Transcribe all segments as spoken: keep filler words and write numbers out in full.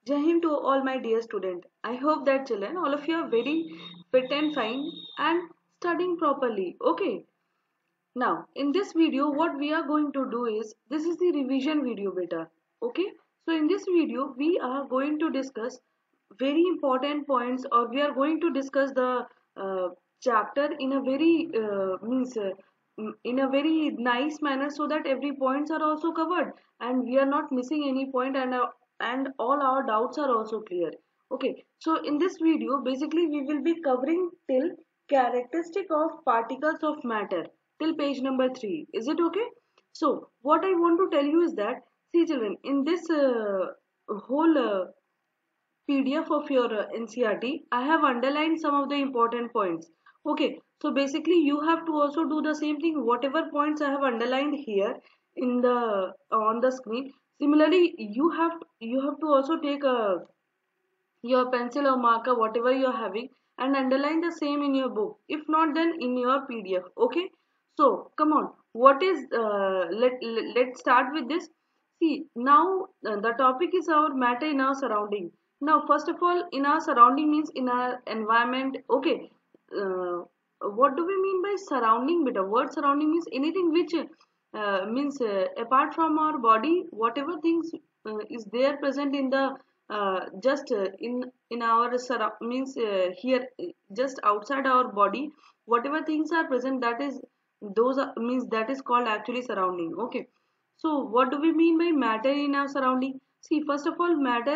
Jai Hind to all my dear student. I hope that children, all of you are very fit and fine and studying properly. Okay. Now, in this video, what we are going to do is, this is the revision video beta. Okay. So in this video, we are going to discuss very important points, or we are going to discuss the uh, chapter in a very uh, means uh, mm, in a very nice manner, so that every points are also covered and we are not missing any point, and uh, and all our doubts are also clear. Okay, so in this video basically we will be covering till characteristic of particles of matter till page number three. Is it okay? So what I want to tell you is that, see children, in this uh, whole uh, P D F of your uh, N C R T, I have underlined some of the important points. Okay, so basically you have to also do the same thing. Whatever points I have underlined here in the on the screen, similarly you have you have to also take a your pencil or marker, whatever you are having, and underline the same in your book. If not, then in your P D F. Okay, so come on. What is uh, let, let let's start with this. See, now uh, the topic is our matter in our surrounding. Now, first of all, in our surrounding means in our environment. Okay, uh, what do we mean by surrounding? Beta, word surrounding means anything which uh, means uh, apart from our body, whatever things uh, is there present in the uh, just uh, in in our surround means uh, here uh, just outside our body, whatever things are present, that is those are, means that is called actually surrounding. Okay, so what do we mean by matter in our surrounding? See, first of all, matter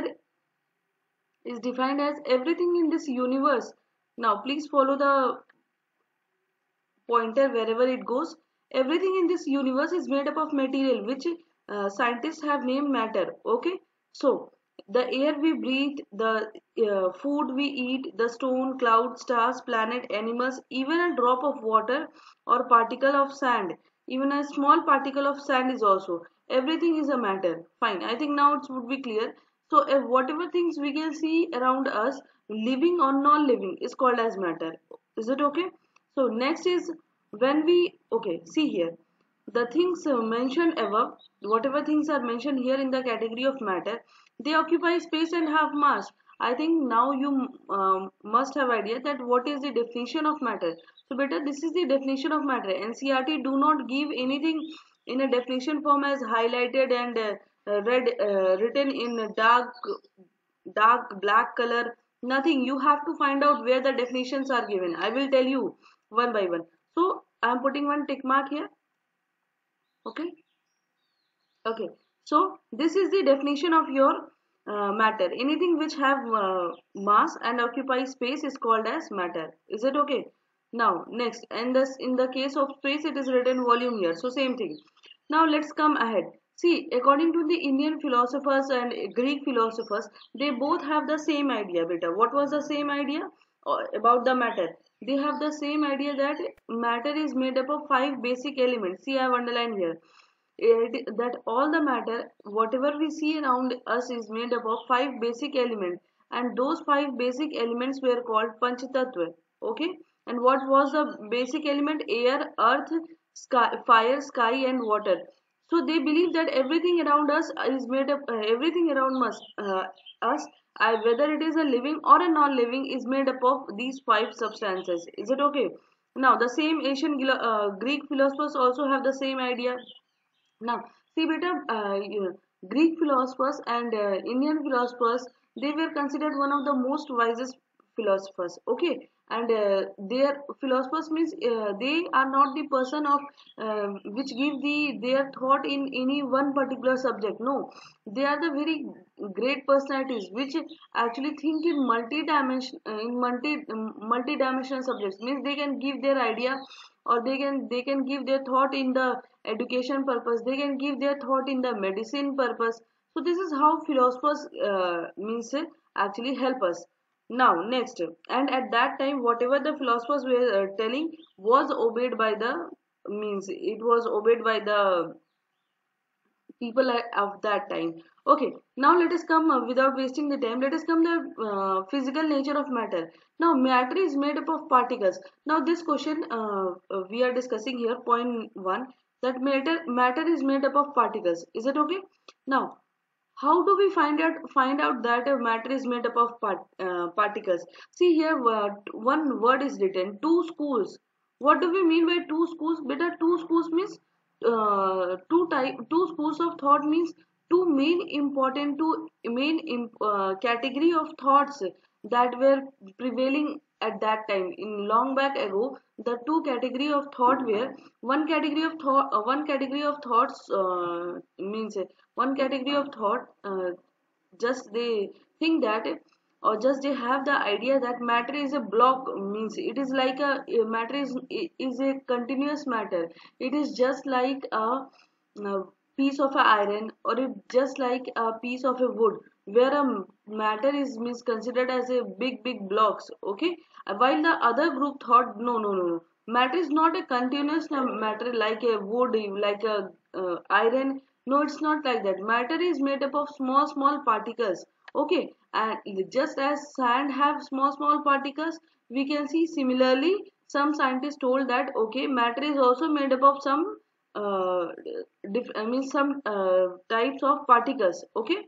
is defined as everything in this universe. Now please follow the pointer wherever it goes. Everything in this universe is made up of material which uh, scientists have named matter. Okay, so the air we breathe, the uh, food we eat, the stone, cloud, stars, planet, animals, even a drop of water or particle of sand, even a small particle of sand is also, everything is a matter. Fine, I think now it would be clear. So uh, whatever things we can see around us, living or non-living, is called as matter. Is it okay? So next is, when we, okay, see here, the things uh, mentioned above, whatever things are mentioned here in the category of matter, they occupy space and have mass. I think now you um, must have idea that what is the definition of matter. So better, this is the definition of matter. N C R T do not give anything in a definition form as highlighted and uh, uh, red uh, written in dark dark black color. Nothing. You have to find out where the definitions are given. I will tell you one by one. So I am putting one tick mark here. Okay. Okay. So this is the definition of your uh, matter. Anything which have uh, mass and occupy space is called as matter. Is it okay? Now next, and this in the case of space, it is written volume here. So same thing. Now let's come ahead. See, according to the Indian philosophers and Greek philosophers, they both have the same idea. Beta, what was the same idea uh, about the matter? They have the same idea that matter is made up of five basic elements. See, I have underlined here it, that all the matter, whatever we see around us, is made up of five basic elements, and those five basic elements were called Panchatattva. Okay, and what was the basic element? Air, earth, sky, fire, sky, and water. So they believe that everything around us is made up, uh, everything around us, uh, us uh, whether it is a living or a non-living, is made up of these five substances. Is it okay? Now the same ancient uh, Greek philosophers also have the same idea. Now, see, beta, uh, you- Greek philosophers and uh, Indian philosophers, they were considered one of the most wisest philosophers. Okay, and uh, their philosophers means uh, they are not the person of uh, which give the their thought in any one particular subject. No, they are the very great personalities which actually think in multi-dimension uh, in multi um, multi-dimensional subjects. Means they can give their idea, or they can they can give their thought in the education purpose, they can give their thought in the medicine purpose. So this is how philosophers uh, means uh, actually help us. Now next, and at that time whatever the philosophers were uh, telling was obeyed by the, means it was obeyed by the people of that time. Okay, now let us come uh, without wasting the time, let us come the uh, physical nature of matter. Now matter is made up of particles. Now this question uh, uh, we are discussing here, point one, that matter matter is made up of particles. Is it okay? Now How do we find out find out that a matter is made up of part, uh, particles? See here, uh, one word is written, two schools. What do we mean by two schools? Better, two schools means uh, two type two schools of thought means two main important two main im- uh, category of thoughts that were prevailing at that time in long back ago. The two category of thought were one category of thought uh, one category of thoughts uh, means one category of thought uh, just they think that or just they have the idea that matter is a block, means it is like a, a matter is is a continuous matter. It is just like a, a piece of a iron, or it just like a piece of a wood, where a matter is means considered as a big big blocks. Okay. Uh, while the other group thought no no no no, matter is not a continuous matter like a wood, like a uh, iron. No, it's not like that. Matter is made up of small, small particles. Okay, and just as sand have small, small particles, we can see similarly. Some scientists told that okay, matter is also made up of some, uh, diff- I mean some uh, types of particles. Okay,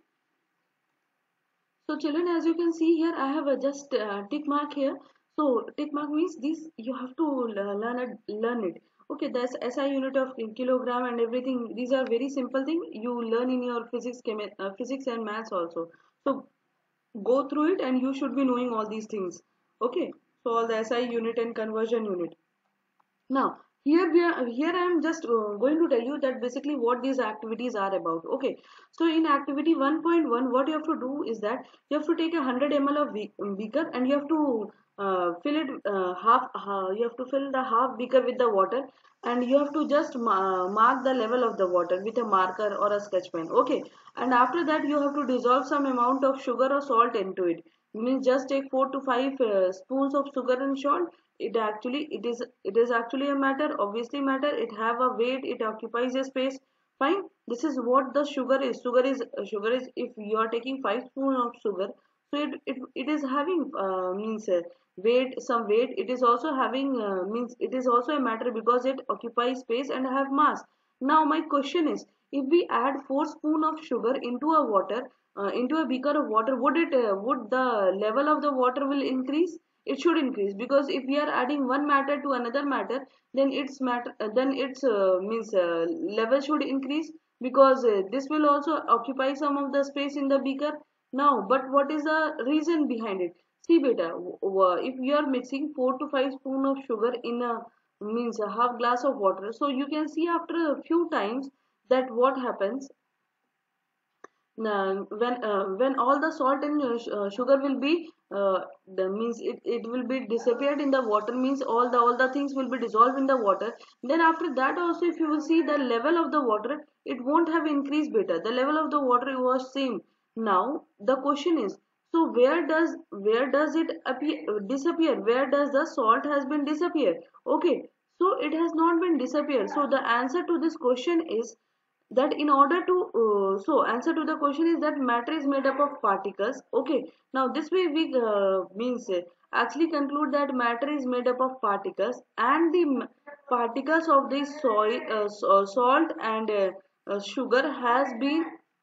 so children, as you can see here, I have a just uh, tick mark here. So tick mark means this you have to le- learn it. Learn it. Okay, that's S I unit of kilogram and everything. These are very simple thing you learn in your physics, chemi- uh, physics and maths also. So go through it, and you should be knowing all these things. Okay, so all the S I unit and conversion unit. Now, here we are, here I am just uh, going to tell you that basically what these activities are about. Okay, so in activity one point one, what you have to do is that you have to take a one hundred milliliters of be- um, beaker, and you have to uh, fill it uh, half. Uh, you have to fill the half beaker with the water, and you have to just ma- mark the level of the water with a marker or a sketch pen. Okay, and after that you have to dissolve some amount of sugar or salt into it. Means just take four to five uh, spoons of sugar and salt. It actually it is it is actually a matter, obviously matter. It have a weight, it occupies a space. Fine, this is what the sugar is. Sugar is uh, sugar is if you are taking five spoon of sugar, so it it, it is having uh, means uh, weight, some weight. It is also having uh, means it is also a matter because it occupies space and have mass. Now my question is, if we add four spoon of sugar into a water, uh, into a beaker of water, would it uh, would the level of the water will increase? It should increase, because if we are adding one matter to another matter, then its matter uh, then its uh, means uh, level should increase, because uh, this will also occupy some of the space in the beaker. Now, but what is the reason behind it? See beta, if you are mixing four to five spoon of sugar in a means a half glass of water, so you can see after a few times that what happens. Now, when uh, when all the salt and uh, uh, sugar will be uh, the means it, it will be disappeared in the water, means all the all the things will be dissolved in the water. Then after that also, if you will see the level of the water, it won't have increased better. The level of the water was same. Now the question is, so where does where does it appear disappear? Where does the salt has been disappeared? Okay, so it has not been disappeared. So the answer to this question is that in order to uh, so answer to the question is that matter is made up of particles. Okay, now this way we uh, means uh, actually conclude that matter is made up of particles, and the m- particles of the soil uh, s- uh, salt and uh, uh, sugar has been.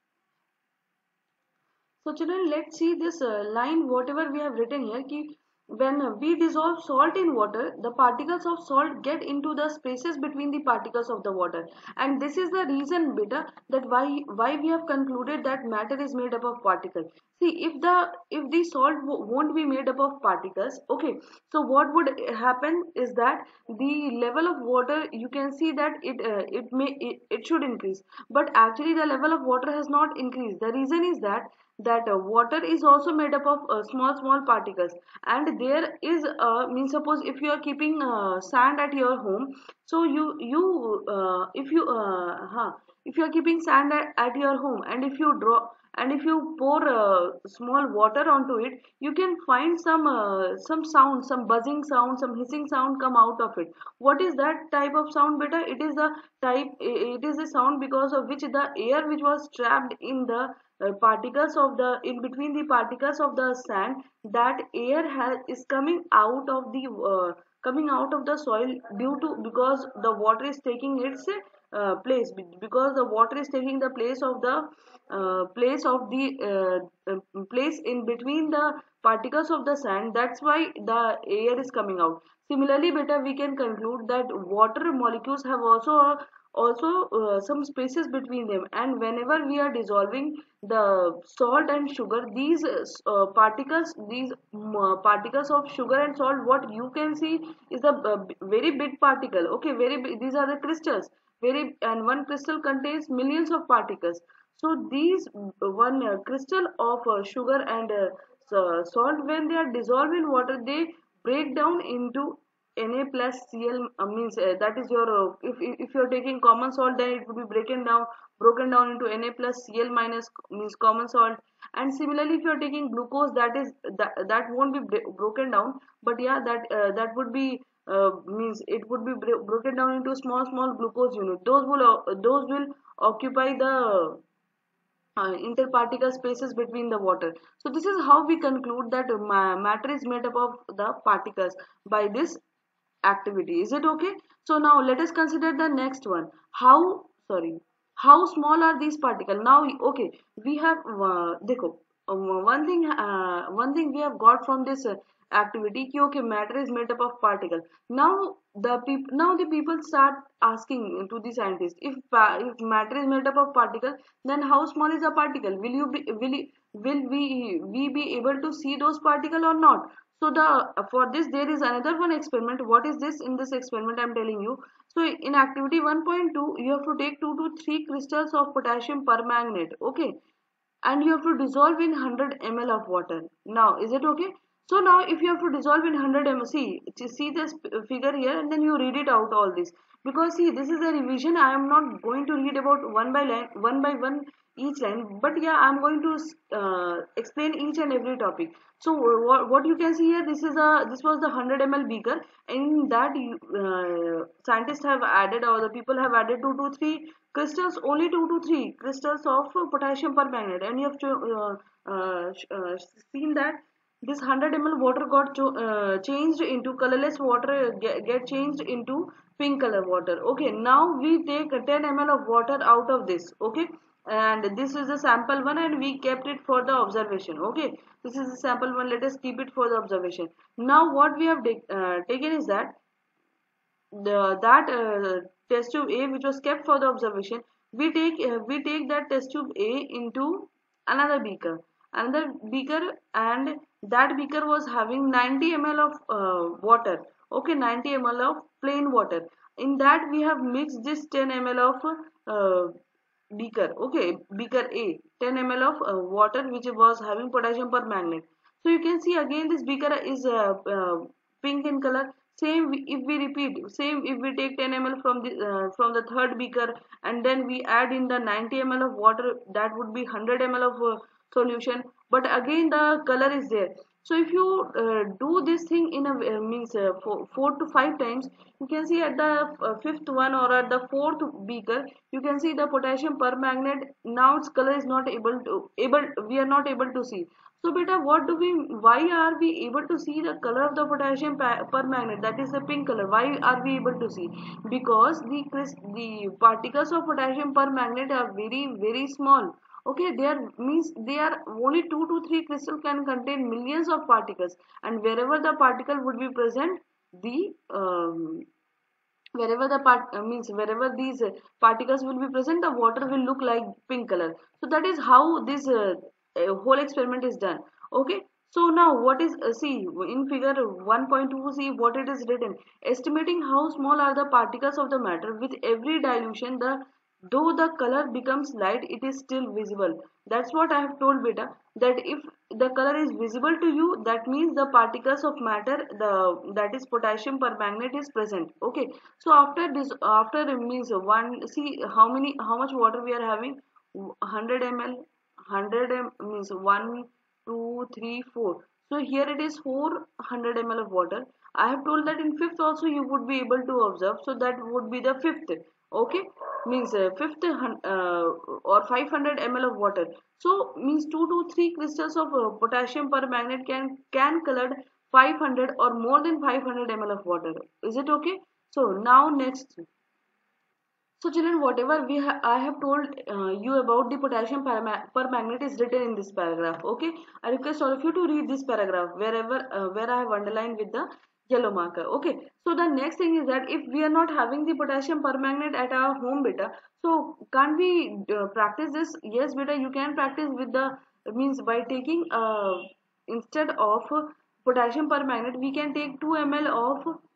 So children, let's see this uh, line, whatever we have written here. Ki when uh, we dissolve salt in water, the particles of salt get into the spaces between the particles of the water, and this is the reason, beta, that why why we have concluded that matter is made up of particles. See, if the if the salt w- won't be made up of particles, okay, so what would happen is that the level of water, you can see that it uh, it may it, it should increase, but actually the level of water has not increased. The reason is that that uh, water is also made up of uh, small small particles, and there is uh, means suppose if you are keeping uh, sand at your home, so you you uh, if you uh, huh, if you are keeping sand at, at your home, and if you draw and if you pour uh, small water onto it, you can find some uh, some sound, some buzzing sound, some hissing sound come out of it. What is that type of sound, beta? It is the type it is a sound because of which the air which was trapped in the uh, particles of the in between the particles of the sand, that air has is coming out of the uh, coming out of the soil due to because the water is taking its uh, place, because the water is taking the place of the uh, place of the uh, uh, place in between the particles of the sand. That's why the air is coming out. Similarly, better we can conclude that water molecules have also also uh, some spaces between them, and whenever we are dissolving the salt and sugar, these uh, particles these um, uh, particles of sugar and salt, what you can see is the uh, very big particle. Okay, very big, these are the crystals, very, and one crystal contains millions of particles. So these uh, one uh, crystal of uh, sugar and uh, so- salt, when they are dissolved in water, they break down into Na plus Cl, uh, means uh, that is your uh, if if you are taking common salt, then it would be broken down broken down into Na plus Cl minus, means common salt. And similarly, if you are taking glucose, that is that, that won't be bro- broken down, but yeah, that uh, that would be uh, means it would be bro- broken down into small small glucose unit. Those will uh, those will occupy the uh, interparticle spaces between the water. So this is how we conclude that ma- matter is made up of the particles by this activity. Is it okay? So now let us consider the next one. How, sorry, how small are these particles? Now, okay, we have uh, देखो, uh, one thing uh, one thing we have got from this uh, activity कि okay, matter is made up of particles. Now the people now the people start asking to the scientists, if pa- if matter is made up of particles, then how small is a particle? Will you be will you, will we we be able to see those particles or not? So the for this there is another one experiment. What is this? In this experiment I'm telling you. So in activity one point two, you have to take two to three crystals of potassium permanganate. Okay, and you have to dissolve in one hundred milliliters of water. Now, is it okay? So now if you have to dissolve in one hundred milliliters, see, see this figure here, and then you read it out all this. Because see, this is a revision. I am not going to read about one by line, one by one each line, but yeah, I'm going to uh, explain each and every topic. So what, what you can see here, this is a this was the one hundred milliliter beaker. In that, uh, scientists have added, or the people have added two to three crystals, only two to three crystals of potassium permanganate, and you have to uh, uh, uh, seen that this one hundred milliliter water got cho uh, changed into colorless water, get, get changed into pink color water. Okay, now we take ten milliliters of water out of this. Okay, and this is the sample one, and we kept it for the observation. Okay, this is the sample one, let us keep it for the observation. Now what we have uh, taken is that the that uh, test tube A, which was kept for the observation, we take uh, we take that test tube A into another beaker, another beaker, and that beaker was having ninety milliliters of uh, water. Okay, ninety milliliters of plain water. In that we have mixed this ten milliliters of uh, beaker. Okay, beaker A, ten milliliters of uh, water which was having potassium permanganate. So you can see again this beaker is uh, uh, pink in color. Same if we repeat, same if we take ten milliliters from the uh, from the third beaker, and then we add in the ninety milliliters of water, that would be one hundred milliliters of uh, solution. But again the color is there. So if you uh, do this thing in a uh, means uh, four, four to five times, you can see at the uh, fifth one or at the fourth beaker, you can see the potassium permanganate. Now its color is not able to able we are not able to see. So beta, what do we, why are we able to see the color of the potassium permanganate, that is the pink color? Why are we able to see? Because the the particles of potassium permanganate are very very small. Okay, they are means they are only two to three crystal can contain millions of particles, and wherever the particle would be present, the um, wherever the part uh, means wherever these uh, particles will be present, the water will look like pink color. So that is how this uh, uh, whole experiment is done. Okay, so now what is uh, see in figure one point two, see what it is written: estimating how small are the particles of the matter with every dilution, the though the color becomes light, it is still visible. That's what I have told beta, that if the color is visible to you, that means the particles of matter, the that is potassium permanganate, is present. Okay, so after this, after means one, see how many how much water we are having: one hundred milliliters, one hundred milliliters means one two three four. So here it is four hundred milliliters of water. I have told that in fifth also you would be able to observe, so that would be the fifth. Okay, means uh, fifth uh, or five hundred milliliters of water. So means two to three crystals of uh, potassium permanganate can can color five hundred or more than five hundred milliliters of water. Is it okay? So now next, So children, whatever we ha I have told uh, you about the potassium perma permanganate is written in this paragraph. Okay, I request all of you to read this paragraph wherever uh, where I have underlined with the yellow marker. Okay, so the next thing is that if we are not having the potassium permanganate at our home, beta, so can't we uh, practice this? Yes, beta, you can practice with the means by taking uh, instead of potassium permanganate, we can take two milliliters of,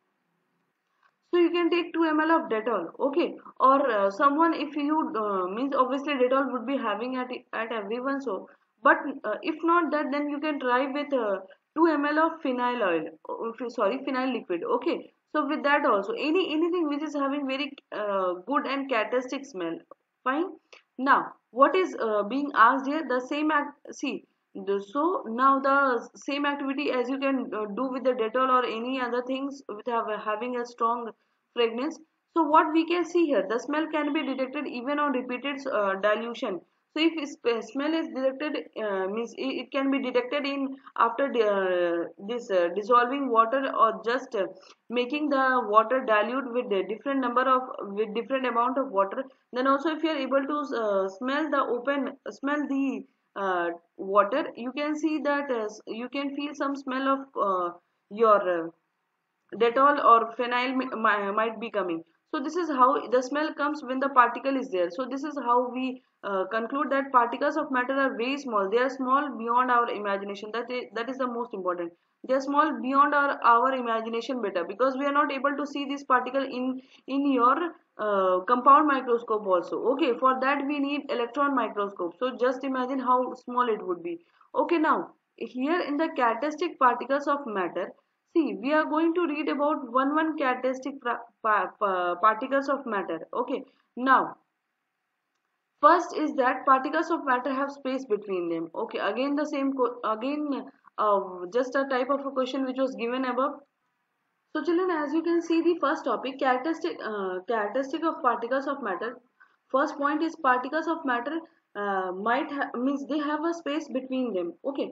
so you can take two milliliters of Dettol, okay? Or uh, someone, if you uh, means obviously Dettol would be having at at everyone, so but uh, if not that, then you can try with uh, two milliliters of phenyl oil. uh, f- Sorry, phenyl liquid, okay? So with that also, any anything which is having very uh, good and characteristic smell, fine. Now, what is uh, being asked here? The same act. See, the- so now the same activity as you can uh, do with the Dettol or any other things with have, having a strong fragrance. So what we can see here, the smell can be detected even on repeated uh, dilution. So if sp- smell is detected, uh, means it, it can be detected in after uh, this uh, dissolving water or just uh, making the water dilute with a different number of with different amount of water. Then also if you are able to uh, smell the open smell the uh, water, you can see that uh, you can feel some smell of uh, your uh, Dettol or phenyl mi- might be coming. So this is how the smell comes when the particle is there. So this is how we uh, conclude that particles of matter are very small. They are small beyond our imagination. That is, that is the most important. They are small beyond our, our imagination better, because we are not able to see this particle in in your uh, compound microscope also. Okay, for that we need electron microscope. So just imagine how small it would be. Okay, now here in the characteristic particles of matter, see, we are going to read about one one characteristic pa pa particles of matter. Okay. Now, first is that particles of matter have space between them. Okay. Again, the same. Again, uh, just a type of a question which was given above. So, children, as you can see, the first topic, characteristic uh, characteristic of particles of matter. First point is particles of matter uh, might ha means they have a space between them. Okay.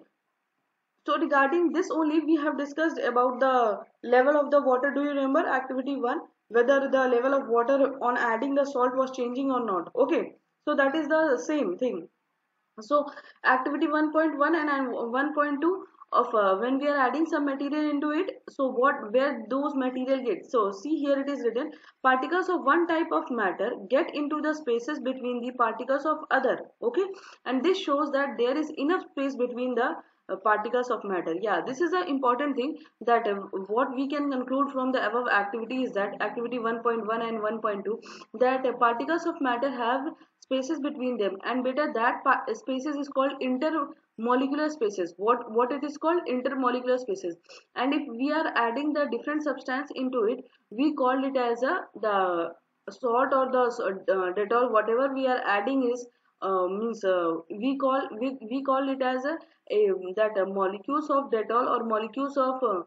So regarding this only we have discussed about the level of the water. Do you remember activity one? Whether the level of water on adding the salt was changing or not. Okay. So that is the same thing. So activity one point one and one point two of uh, when we are adding some material into it, so what where those material get, so see here it is written, particles of one type of matter get into the spaces between the particles of other. Okay, and this shows that there is enough space between the uh, particles of matter. Yeah, this is an important thing, that uh, what we can conclude from the above activity is that activity one point one and one point two, that uh, particles of matter have spaces between them, and better that spaces is called intermolecular spaces. What what it is called, intermolecular spaces. And if we are adding the different substance into it, we call it as a the salt or the uh, Dettol, whatever we are adding is uh, means uh, we call we, we call it as a, a that uh, molecules of Dettol or molecules of uh,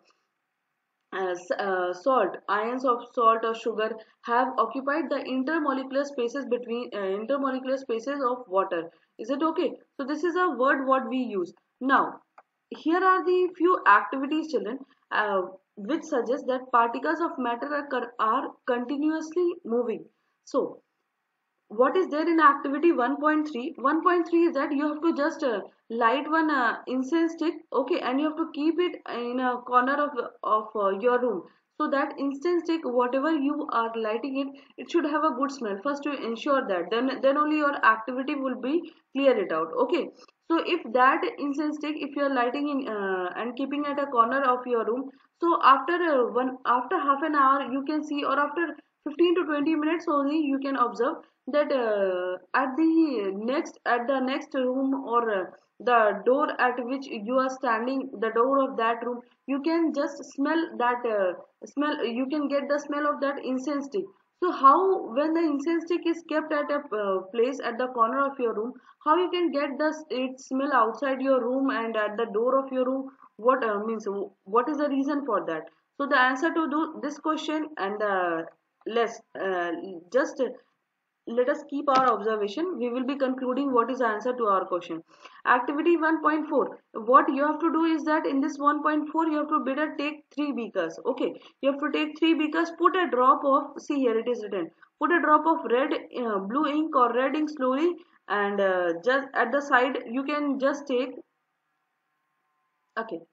uh, uh, salt, ions of salt or sugar have occupied the intermolecular spaces between uh, intermolecular spaces of water. Is it okay? So this is a word what we use. Now, here are the few activities, children, uh, which suggest that particles of matter are, are continuously moving. So what is there in activity one point three? one point three is that you have to just uh, light one uh, incense stick, okay, and you have to keep it in a corner of of uh, your room, so that incense stick, whatever you are lighting it, it should have a good smell first, to ensure that then then only your activity will be clear it out. Okay, so if that incense stick, if you are lighting in uh, and keeping at a corner of your room, so after uh, one after half an hour you can see, or after fifteen to twenty minutes only, you can observe that uh, at the next at the next room, or uh, the door at which you are standing, the door of that room, you can just smell that uh, smell you can get the smell of that incense stick. So how, when the incense stick is kept at a uh, place at the corner of your room, how you can get the it smell outside your room and at the door of your room? What uh, means what is the reason for that? So the answer to do this question and uh, less uh, just let us keep our observation. We will be concluding what is the answer to our question. Activity one point four, what you have to do is that in this one point four you have to better take three beakers. Okay, you have to take three beakers, put a drop of, see here it is written, put a drop of red uh, blue ink or red ink slowly, and uh, just at the side you can just take, okay,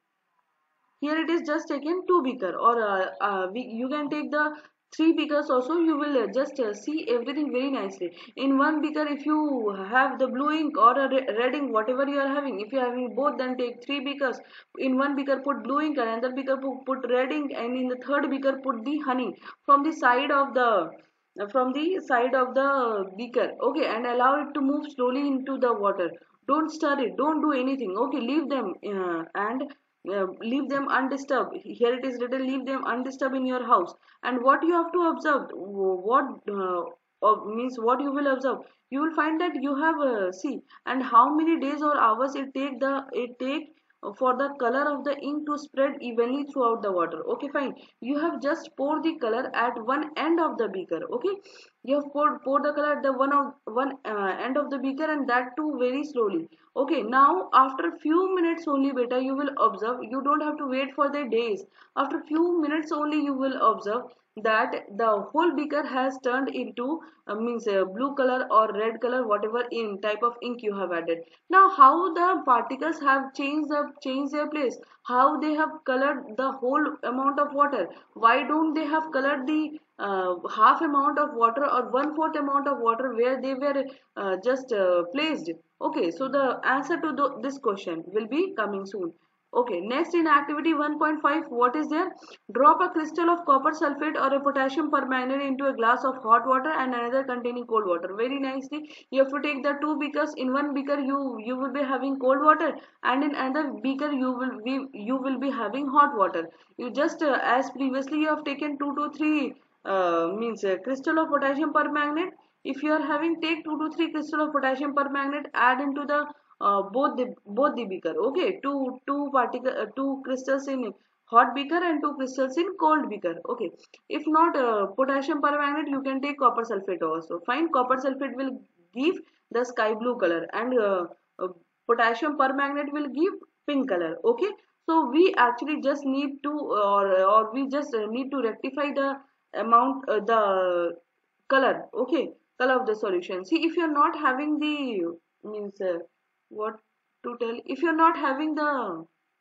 here it is just taken two beaker, or uh, uh, we, you can take the three beakers also. You will uh, just uh, see everything very nicely. In one beaker, if you have the blue ink or a re red ink, whatever you are having, if you are having both, then take three beakers. In one beaker put blue ink, another beaker put, put red ink, and in the third beaker put the honey from the side of the uh, from the side of the beaker. Okay, and allow it to move slowly into the water. Don't stir it, don't do anything. Okay, leave them uh, and uh, leave them undisturbed. Here it is written, leave them undisturbed in your house. And what you have to observe, what uh, uh, means what you will observe, you will find that you have uh, see, and how many days or hours it take the it take for the color of the ink to spread evenly throughout the water. Okay, fine, you have just poured the color at one end of the beaker. Okay, you have poured, poured the color at the one of one uh, end of the beaker, and that too very slowly. Okay, now after few minutes only, beta, you will observe, you don't have to wait for the days. After few minutes only you will observe that the whole beaker has turned into uh, means uh, blue color or red color, whatever in type of ink you have added. Now how the particles have changed the changed their place, how they have colored the whole amount of water. Why don't they have colored the uh, half amount of water or one fourth amount of water where they were uh, just uh, placed? Okay, so the answer to the, this question will be coming soon. Okay, next in activity one point five, what is there? Drop a crystal of copper sulfate or a potassium permanganate into a glass of hot water and another containing cold water. Very nicely, you have to take the two beakers. In one beaker you you will be having cold water, and in another beaker you will be you will be having hot water. You just uh, as previously you have taken two to three uh, means uh, crystal of potassium permanganate. If you are having, take two to three crystal of potassium permanganate, add into the uh, both the both the beaker. Okay, two two particle uh, two crystals in hot beaker and two crystals in cold beaker. Okay, if not uh, potassium permanganate, you can take copper sulfate also. Fine, copper sulfate will give the sky blue color, and uh, uh, potassium permanganate will give pink color. Okay, so we actually just need to or or we just uh, need to rectify the amount uh, the color. Okay, color of the solution. See, if you're not having the means uh, what to tell, if you're not having the,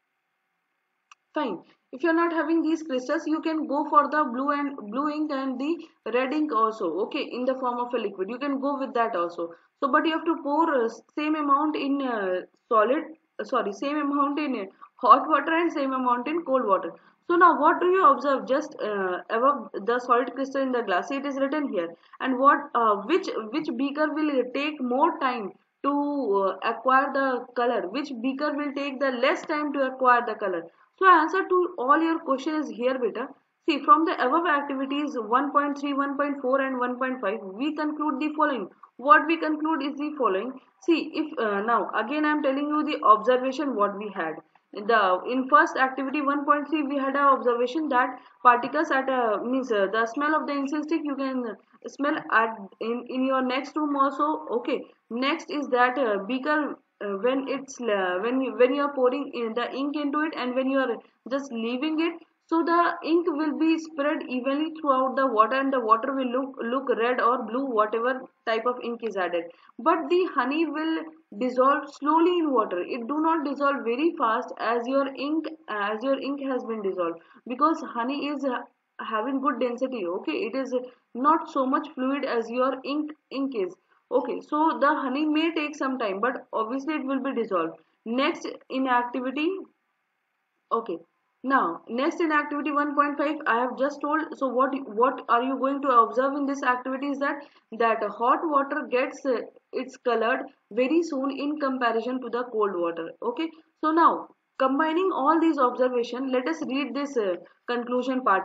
fine, if you're not having these crystals, you can go for the blue and blue ink and the red ink also. Okay, in the form of a liquid, you can go with that also. So but you have to pour uh, same amount in uh, solid uh, sorry same amount in uh, hot water and same amount in cold water. So now what do you observe? Just uh, above the solid crystal in the glass, it is written here, and what uh, which which beaker will take more time to uh, acquire the color, which beaker will take the less time to acquire the color. So answer to all your questions is here, beta. See, from the above activities one point three, one point four and one point five, we conclude the following. What we conclude is the following. See, if uh, now again I am telling you the observation what we had. The in first activity one point three we had a observation that particles at a means uh, the smell of the incense stick you can smell at in in your next room also. Okay, next is that uh, beaker uh, when it's uh, when you when you are pouring in the ink into it, and when you are just leaving it, so the ink will be spread evenly throughout the water, and the water will look look red or blue, whatever type of ink is added. But the honey will dissolve slowly in water. It do not dissolve very fast as your ink as your ink has been dissolved, because honey is uh, having good density. Okay, it is not so much fluid as your ink ink is. Okay, so the honey may take some time, but obviously it will be dissolved. Next in activity, okay, now next in activity one point five I have just told. So what what are you going to observe in this activity is that that hot water gets uh, it's colored very soon in comparison to the cold water. Okay, so now combining all these observation, let us read this uh, conclusion part here.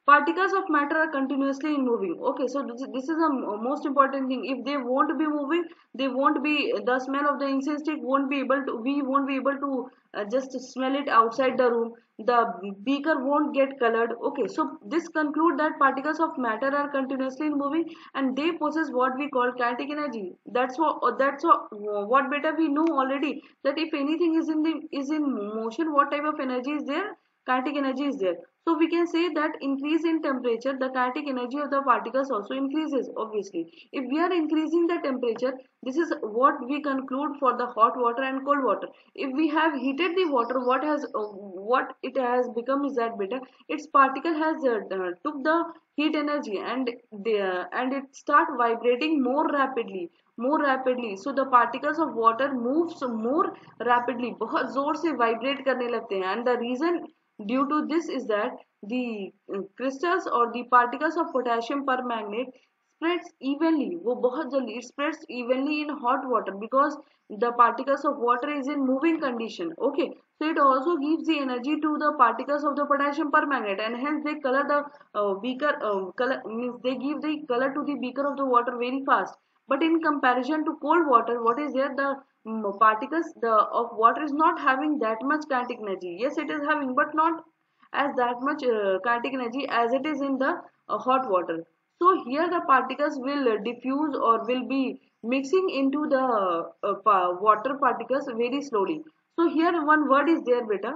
Particles of matter are continuously moving. Okay, so this, this is the most important thing. If they won't be moving, they won't be, the smell of the incense stick won't be able to, we won't be able to uh, just smell it outside the room. The beaker won't get colored. Okay, so this conclude that particles of matter are continuously moving, and they possess what we call kinetic energy. That's what, that's what what better we know already, that if anything is in the is in motion, what type of energy is there? Kinetic energy is there. So we can say that increase in temperature, the kinetic energy of the particles also increases, obviously. If we are increasing the temperature, this is what we conclude for the hot water and cold water. If we have heated the water, what has uh, what it has become is that better, its particle has uh, uh, took the heat energy, and they, uh, and it start vibrating more rapidly, more rapidly. So the particles of water moves more rapidly, बहुत जोर से vibrate करने लगते हैं. And the reason due to this is that the uh, crystals or the particles of potassium permanganate spreads evenly, वो बहुत जल्दी, it spreads evenly in hot water because the particles of water is in moving condition. Okay, so it also gives the energy to the particles of the potassium permanganate, and hence they color the uh, beaker, uh, color means they give the color to the beaker of the water very fast. But in comparison to cold water, what is there? The mm, particles the of water is not having that much kinetic energy. Yes, it is having, but not as that much uh, kinetic energy as it is in the uh, hot water. So here the particles will uh, diffuse or will be mixing into the uh, pa water particles very slowly. So here one word is there, beta.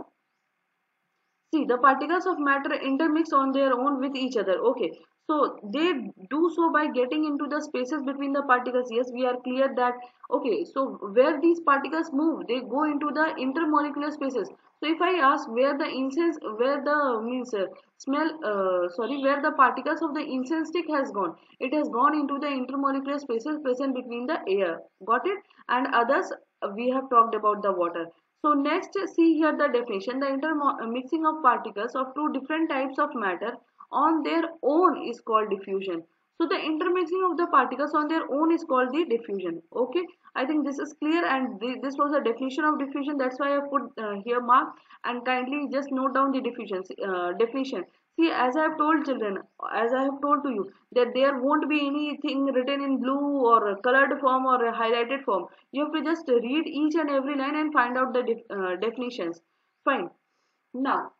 See, the particles of matter intermix on their own with each other. Okay, so they do so by getting into the spaces between the particles. Yes, we are clear that. Okay, so where these particles move, they go into the intermolecular spaces. So if I ask where the incense, where the means uh, smell, uh, sorry, where the particles of the incense stick has gone, it has gone into the intermolecular spaces present between the air. Got it? And others, uh, we have talked about the water. So next, see here the definition. The intermixing of particles of two different types of matter on their own is called diffusion. So the intermixing of the particles on their own is called the diffusion. Okay, I think this is clear, and this was a definition of diffusion. That's why I put uh, here mark, and kindly just note down the diffusion. Uh, definition. See, as I have told children, as I have told to you, that there won't be anything written in blue or colored form or a highlighted form. You have to just read each and every line and find out the def uh, definitions. Fine. Now,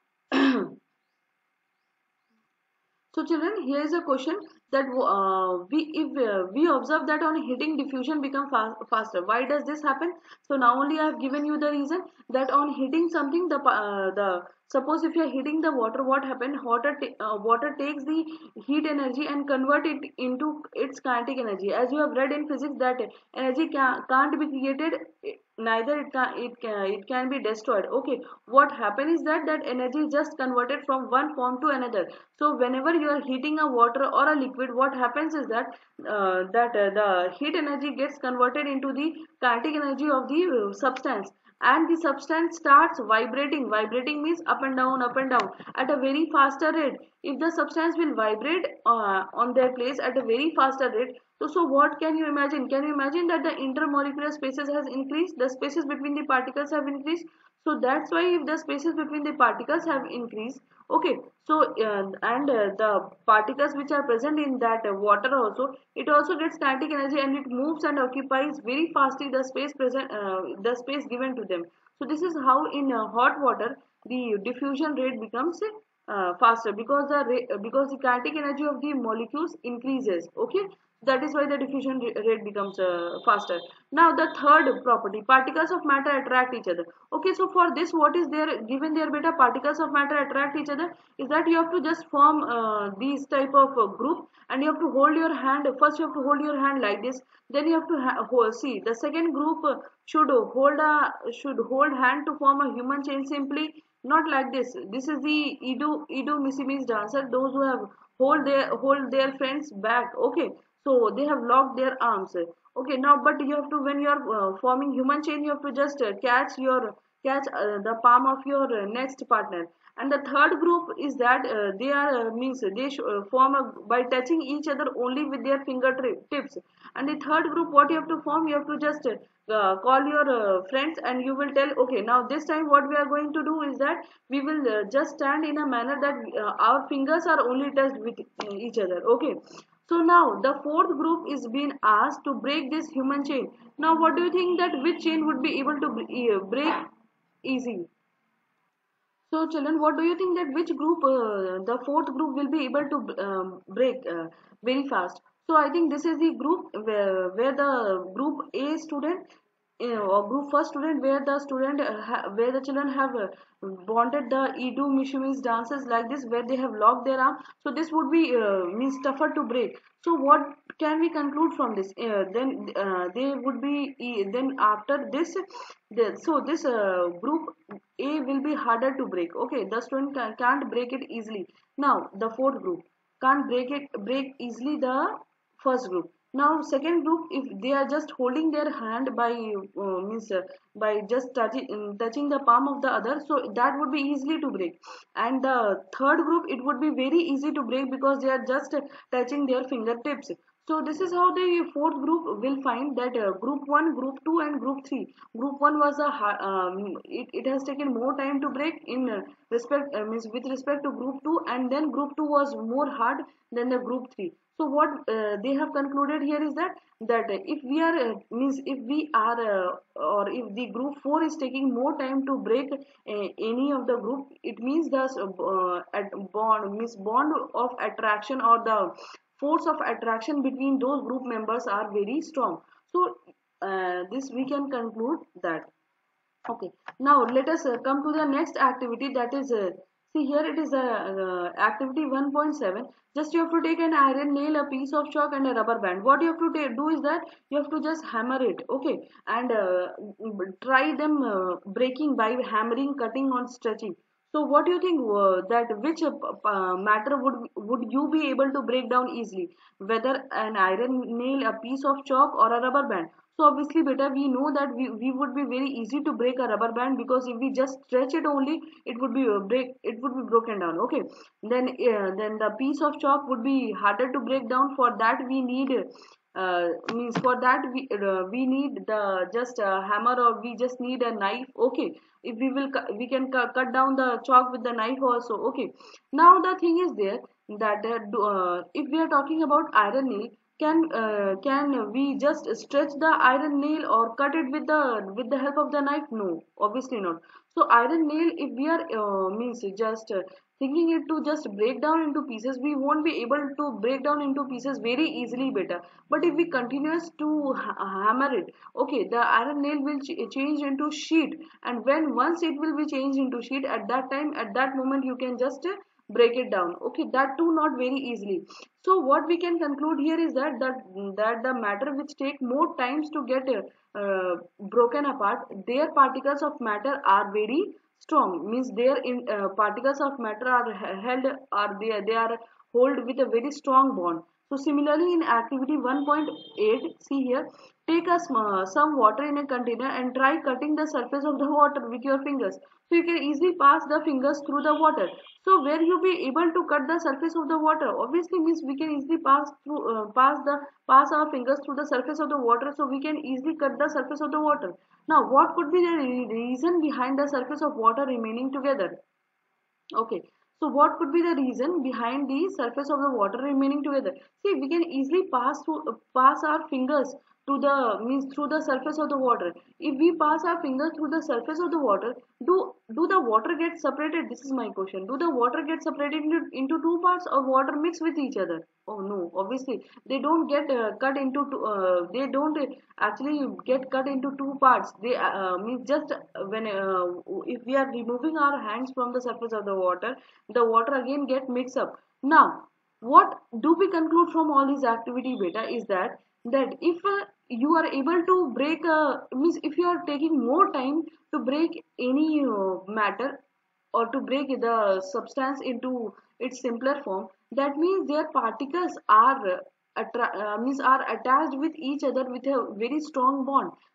so children, here is a question that uh, we if uh, we observe that on heating diffusion become fast, faster. Why does this happen? So now only I have given you the reason that on heating something, the uh, the suppose if you are heating the water, what happened? Water uh, water takes the heat energy and convert it into its kinetic energy. As you have read in physics that energy can, can't be created, neither it can it can it can be destroyed. Okay, what happens is that that energy is just converted from one form to another. So whenever you are heating a water or a liquid, what happens is that uh, that uh, the heat energy gets converted into the kinetic energy of the uh, substance, and the substance starts vibrating. Vibrating means up and down, up and down at a very faster rate. If the substance will vibrate uh, on their place at a very faster rate, so, so what can you imagine? Can you imagine that the intermolecular spaces has increased, the spaces between the particles have increased? So that's why if the spaces between the particles have increased, okay, so uh, and uh, the particles which are present in that uh, water also, it also gets kinetic energy, and it moves and occupies very fastly the space present, uh, the space given to them. So this is how in uh, hot water the diffusion rate becomes uh, faster, because the because the kinetic energy of the molecules increases. Okay, that is why the diffusion rate becomes uh, faster. Now the third property, particles of matter attract each other. Okay, so for this, what is there given there, beta? Particles of matter attract each other is that you have to just form uh, these type of uh, group, and you have to hold your hand. First you have to hold your hand like this, then you have to ha hold, see the second group uh, should hold a should hold hand to form a human chain, simply not like this. This is the Idu Idu Misimis dancer, those who have hold their hold their friends back. Okay, so they have locked their arms. Okay, now but you have to, when you are uh, forming human chain, you have to just uh, catch your catch uh, the palm of your uh, next partner. And the third group is that uh, they are uh, means they sh- uh, form a, by touching each other only with their fingertips. And the third group, what you have to form, you have to just uh, call your uh, friends and you will tell, okay, now this time what we are going to do is that we will uh, just stand in a manner that uh, our fingers are only touched with uh, each other. Okay, so now the fourth group is being asked to break this human chain. Now what do you think that which chain would be able to bre- uh, break easy? So children, what do you think that which group, uh, the fourth group will be able to um, break uh, very fast? So I think this is the group where, where the group A student uh, or group first student where the student uh, ha- where the children have uh, wanted the Edu Mishumi's dances like this where they have locked their arm. So this would be uh, means tougher to break. So what can we conclude from this? Uh, then uh, they would be e- then after this, the, so this uh, group A will be harder to break. Okay, the student can, can't break it easily. Now the fourth group can't break it break easily the first group. Now second group, if they are just holding their hand by uh, means uh, by just touching um, touching the palm of the other, so that would be easily to break. And the third group, it would be very easy to break because they are just uh, touching their fingertips. So this is how the fourth group will find that uh, group one, group two, and group three. Group one was a ha- um, it, it has taken more time to break in uh, respect uh, means with respect to group two, and then group two was more hard than the group three. So what uh, they have concluded here is that that if we are uh, means if we are uh, or if the group four is taking more time to break uh, any of the group, it means the uh, at bond means bond of attraction or the force of attraction between those group members are very strong. So uh, this we can conclude that. Okay, now let us uh, come to the next activity, that is uh, see here it is a uh, activity one point seven. Just you have to take an iron nail, a piece of chalk, and a rubber band. What you have to ta- do is that you have to just hammer it. Okay, and uh, try them uh, breaking by hammering, cutting, or stretching. So what do you think uh, that which uh, uh, matter would would you be able to break down easily, whether an iron nail, a piece of chalk, or a rubber band? So obviously better we know that we, we would be very easy to break a rubber band, because if we just stretch it only, it would be uh, break it would be broken down. Okay, then uh, then the piece of chalk would be harder to break down. For that we need uh, means for that we uh, we need the just a hammer, or we just need a knife. Okay, if we will cu- we can cu- cut down the chalk with the knife also. Okay, now the thing is there that uh, do- uh, if we are talking about iron nail, can uh, can we just stretch the iron nail or cut it with the with the help of the knife? No, obviously not. So iron nail, if we are uh, means just uh, thinking it to just break down into pieces, we won't be able to break down into pieces very easily better. But if we continues to ha- hammer it, okay, the iron nail will ch- change into sheet. And when once it will be changed into sheet, at that time, at that moment, you can just uh, break it down. Okay, that too not very easily. So what we can conclude here is that that that the matter which take more times to get uh, uh, broken apart, their particles of matter are very strong, means their in, uh, particles of matter are he- held, are they, they are hold with a very strong bond. So similarly in activity one point eight, see here, take a sm- uh, some water in a container and try cutting the surface of the water with your fingers. So you can easily pass the fingers through the water. So where you be able to cut the surface of the water? Obviously means we can easily pass through uh, pass the pass our fingers through the surface of the water, so we can easily cut the surface of the water. Now what could be the re- reason behind the surface of water remaining together? Okay, so what could be the reason behind the surface of the water remaining together? See, we can easily pass through uh, pass our fingers to the means through the surface of the water. If we pass our fingers through the surface of the water, do do the water get separated? This is my question. Do the water get separated into, into two parts, or water mix with each other? Oh no, obviously they don't get uh, cut into two, uh, they don't uh, actually get cut into two parts. They uh, uh, means just uh, when uh, if we are removing our hands from the surface of the water, the water again get mixed up. Now what do we conclude from all these activity beta is that that if uh, you are able to break a means if you are taking more time to break any uh, matter, or to break the substance into its simpler form, that means their particles are attra- uh, means are attached with each other with a very strong bond.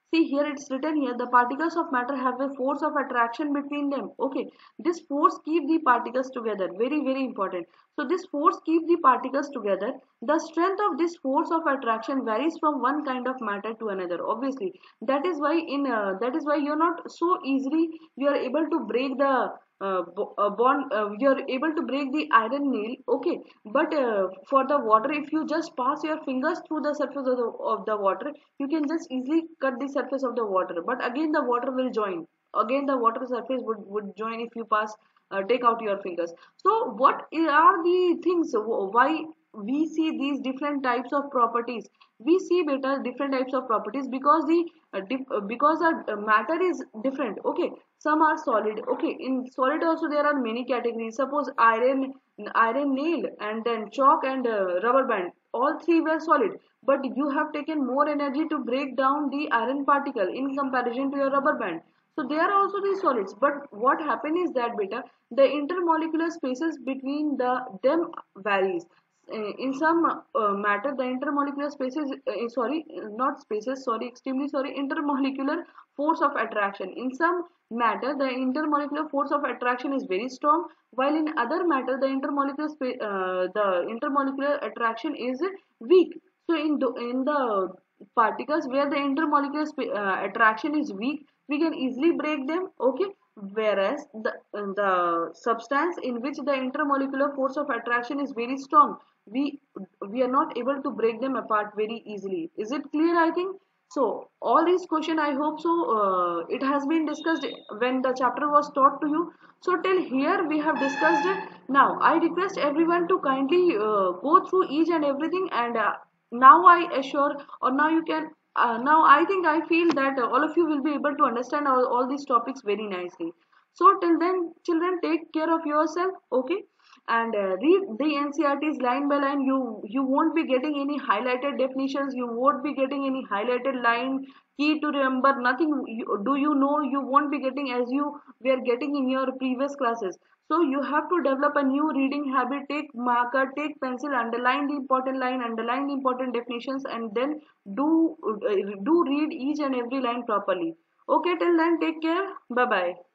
See here, it's written here, the particles of matter have a force of attraction between them. Okay, this force keep the particles together. Very very important. So this force keep the particles together. The strength of this force of attraction varies from one kind of matter to another. Obviously, that is why in uh, that is why you're not so easily you are able to break the uh, bo- uh, bond. Uh, you're able to break the iron nail. Okay, but uh, for the water, if you just pass your fingers through the surface of the, of the water, you can just easily cut the surface of the water, but again the water will join. Again the water surface would, would join if you pass uh, take out your fingers. So what are the things why we see these different types of properties? We see better different types of properties because the uh, dif- uh, because the uh, matter is different. Okay, some are solid. Okay, in solid also there are many categories. Suppose iron iron nail, and then chalk and uh, rubber band, all three were solid, but you have taken more energy to break down the iron particle in comparison to your rubber band. So they are also the solids, but what happen is that beta, the intermolecular spaces between the them varies. Uh, in some uh, matter the intermolecular spaces uh, sorry not spaces sorry extremely sorry intermolecular force of attraction, in some matter the intermolecular force of attraction is very strong, while in other matter the intermolecular spa- uh, the intermolecular attraction is weak. So in the, in the particles where the intermolecular uh, attraction is weak, we can easily break them. Okay, whereas the uh, the substance in which the intermolecular force of attraction is very strong, we we are not able to break them apart very easily. Is it clear? I think so. All these question, I hope so. Uh, it has been discussed when the chapter was taught to you. So till here we have discussed it. Now I request everyone to kindly uh, go through each and everything, and uh, now I assure, or now you can. Uh, now I think I feel that uh, all of you will be able to understand all, all these topics very nicely. So till then, children, take care of yourself. Okay, and uh, read the N C E R Ts line by line. You you won't be getting any highlighted definitions, you won't be getting any highlighted line key to remember, nothing. You, do you know, you won't be getting as you were getting in your previous classes. So you have to develop a new reading habit. Take marker, take pencil, underline the important line, underline the important definitions, and then do uh, do read each and every line properly. Okay, till then, take care. Bye bye.